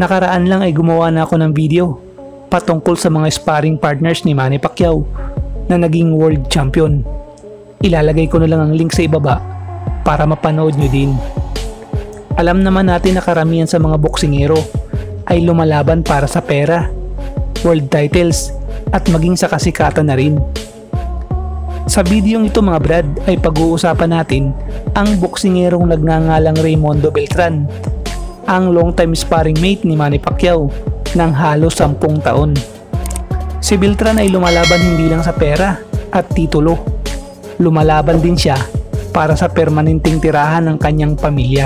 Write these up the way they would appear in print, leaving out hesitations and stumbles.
Nakaraan lang ay gumawa na ako ng video patungkol sa mga sparring partners ni Manny Pacquiao na naging world champion. Ilalagay ko na lang ang link sa ibaba para mapanood nyo din. Alam naman natin na karamihan sa mga boksingero ay lumalaban para sa pera, world titles at maging sa kasikatan na rin. Sa videong ito mga brad ay pag-uusapan natin ang boksingerong nagngangalang Raymondo Beltran, ang long time sparring mate ni Manny Pacquiao ng halos 10 taon. Si Beltran ay lumalaban hindi lang sa pera at titulo. Lumalaban din siya para sa permanenteng tirahan ng kanyang pamilya.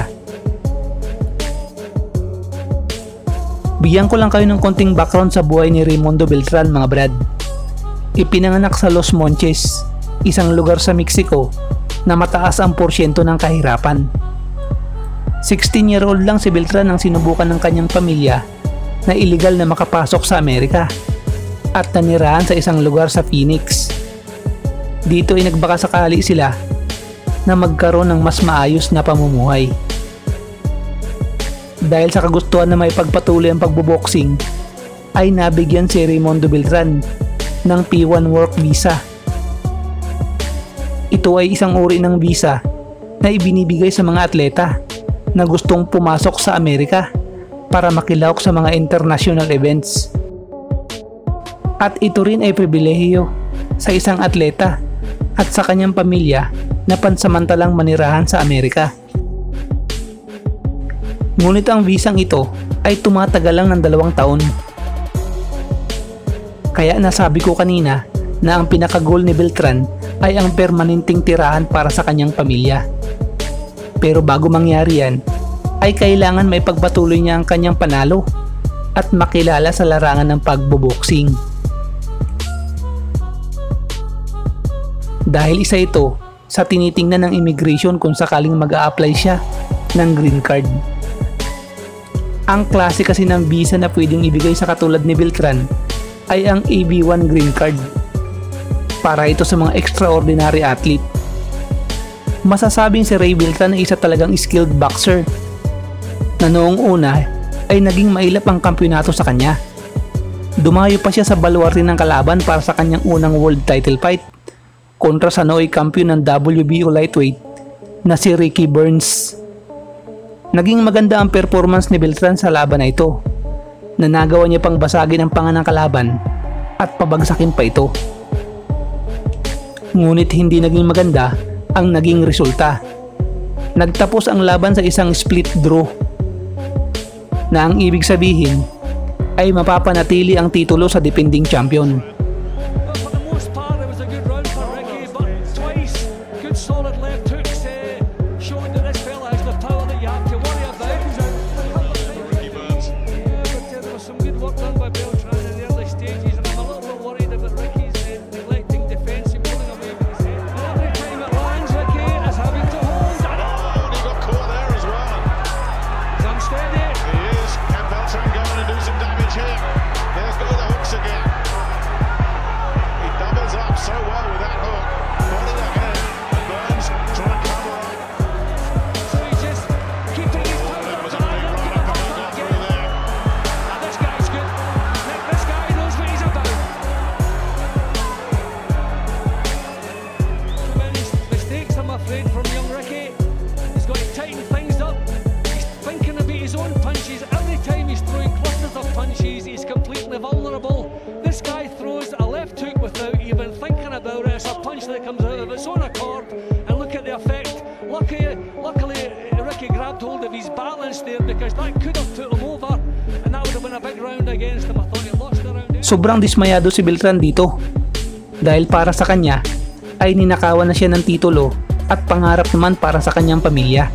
Bigyan ko lang kayo ng konting background sa buhay ni Raymondo Beltran mga brad. Ipinanganak sa Los Montes, isang lugar sa Mexico na mataas ang porsyento ng kahirapan. 16-year-old lang si Beltran nang sinubukan ng kanyang pamilya na iligal na makapasok sa Amerika at nanirahan sa isang lugar sa Phoenix. Dito ay nagbakasakali sila na magkaroon ng mas maayos na pamumuhay. Dahil sa kagustuhan na may pagpatuloy ang pagboboxing, ay nabigyan si Raymondo Beltran ng P1 work visa. Ito ay isang uri ng visa na ibinibigay sa mga atleta na gustong pumasok sa Amerika para makilahok sa mga international events. At ito rin ay pribilehiyo sa isang atleta at sa kanyang pamilya na pansamantalang manirahan sa Amerika. Ngunit ang visang ito ay tumatagal lang ng 2 taon. Kaya nasabi ko kanina na ang pinaka-goal ni Beltran ay ang permanenteng tirahan para sa kanyang pamilya. Pero bago mangyari yan, ay kailangan may pagpatuloy niya ang kanyang panalo at makilala sa larangan ng pagboboxing. Dahil isa ito sa tinitingnan ng immigration kung sakaling mag-a-apply siya ng green card. Ang klase kasi ng visa na pwedeng ibigay sa katulad ni Beltran ay ang AB1 green card. Para ito sa mga extraordinary athlete. Masasabing si Ray Beltran ay isa talagang skilled boxer na noong una ay naging mailap ang kampyonato sa kanya. Dumayo pa siya sa baluarte ng kalaban para sa kanyang unang world title fight kontra sa nooy kampiyon ng WBO lightweight na si Ricky Burns. Naging maganda ang performance ni Beltran sa laban na ito, na nagawa niya pang basagin ang panga ng kalaban at pabagsakin pa ito. Ngunit hindi naging maganda ang naging resulta. Nagtapos ang laban sa isang split draw, na ang ibig sabihin ay mapapanatili ang titulo sa defending champion. Luckily, Ricky grabbed hold of his balance there because that could have put him over and that would have been a big round against him. I thought he lost the round. Sobrang dismayado si Beltran dito dahil para sa kanya ay ninakawan na siya ng titulo at pangarap naman para sa kanyang pamilya.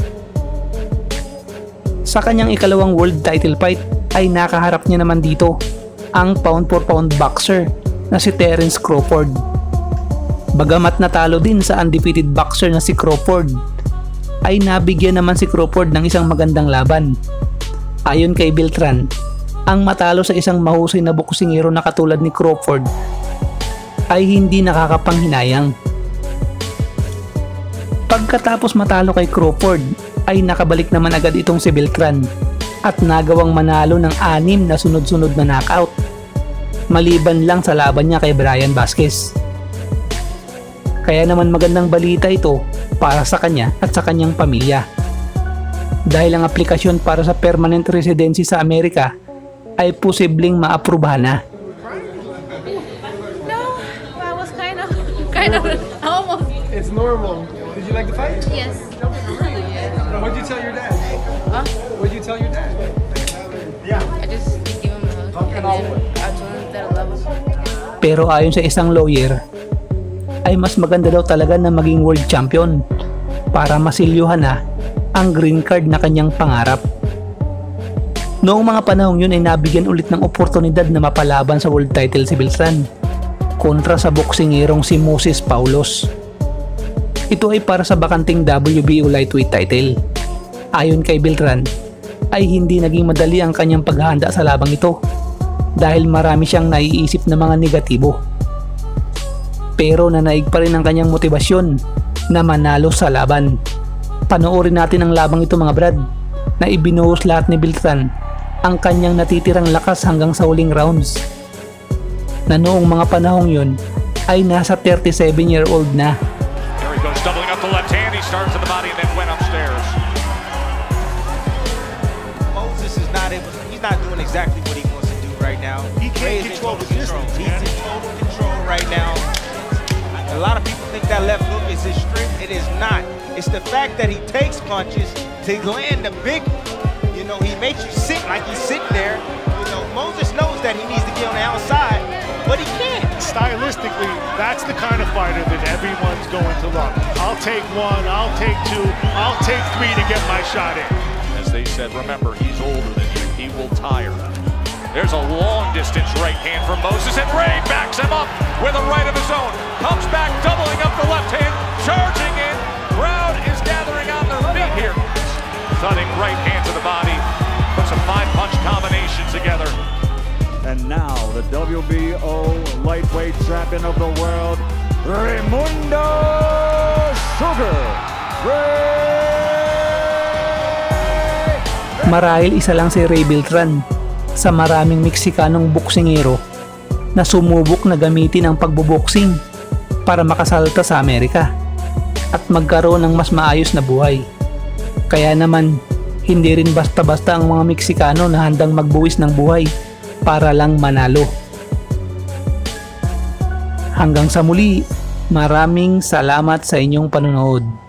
Sa kanyang ikalawang world title fight ay nakaharap niya naman dito ang pound for pound boxer na si Terence Crawford. Bagamat natalo din sa undefeated boxer na si Crawford, ay nabigyan naman si Crawford ng isang magandang laban. Ayon kay Beltran, ang matalo sa isang mahusay na boksingero na katulad ni Crawford ay hindi nakakapanghinayang. Pagkatapos matalo kay Crawford ay nakabalik naman agad itong si Beltran at nagawang manalo ng 6 na sunod-sunod na knockout, maliban lang sa laban niya kay Brian Vasquez. Kaya naman magandang balita ito para sa kanya at sa kanyang pamilya, dahil ang aplikasyon para sa permanent residency sa Amerika ay posibleng maaprubahan na. No, I was kind of almost. It's normal. Did you like the fight? Yes. What'd you tell your dad? Huh? What'd you tell your dad? Yeah. I just gave him a hug and then I told him that I love him. Pero ayon sa isang lawyer, ay mas maganda daw talaga na maging world champion para masilyuhan na ang green card na kanyang pangarap. Noong mga panahong yun ay nabigyan ulit ng oportunidad na mapalaban sa world title si Beltran kontra sa boksingerong si Moses Paulos. Ito ay para sa bakanting WBO lightweight title. Ayon kay Beltran, ay hindi naging madali ang kanyang paghahanda sa labang ito dahil marami siyang naiisip na mga negatibo. Pero nanaig pa rin ang kanyang motibasyon na manalo sa laban. Panoorin natin ang labang ito mga brad, na ibinuhos lahat ni Beltran ang kanyang natitirang lakas hanggang sa huling rounds, na noong mga panahong yun ay nasa 37-year-old na. There he goes, doubling up the left hand. He starts in the body and then went upstairs. Moses is not able, he's not doing exactly what he wants to do right now. He can't control the distance. He's in total control right now. A lot of people think that left hook is his strength. It is not. It's the fact that he takes punches to land the big, he makes you sit like he's sitting there. Moses knows that he needs to get on the outside, but he can't. Stylistically, that's the kind of fighter that everyone's going to love. I'll take 1, I'll take 2, I'll take 3 to get my shot in. As they said, remember, he's older than you. He will tire. There's a long distance right hand from Moses, and Ray backs him up with a right of his own. Comes back, doubling up the left hand, charging in. Crowd is gathering on their feet here. Thudding right hand to the body. Puts a 5-punch combination together. And now the WBO lightweight champion of the world, Raimundo Sugar Ray! Marahil isa lang si Ray Beltran sa maraming Meksikanong boksingero na sumubok na gamitin ang pagboboksing para makasalta sa Amerika at magkaroon ng mas maayos na buhay. Kaya naman, hindi rin basta-basta ang mga Meksikano na handang magbuwis ng buhay para lang manalo. Hanggang sa muli, maraming salamat sa inyong panonood.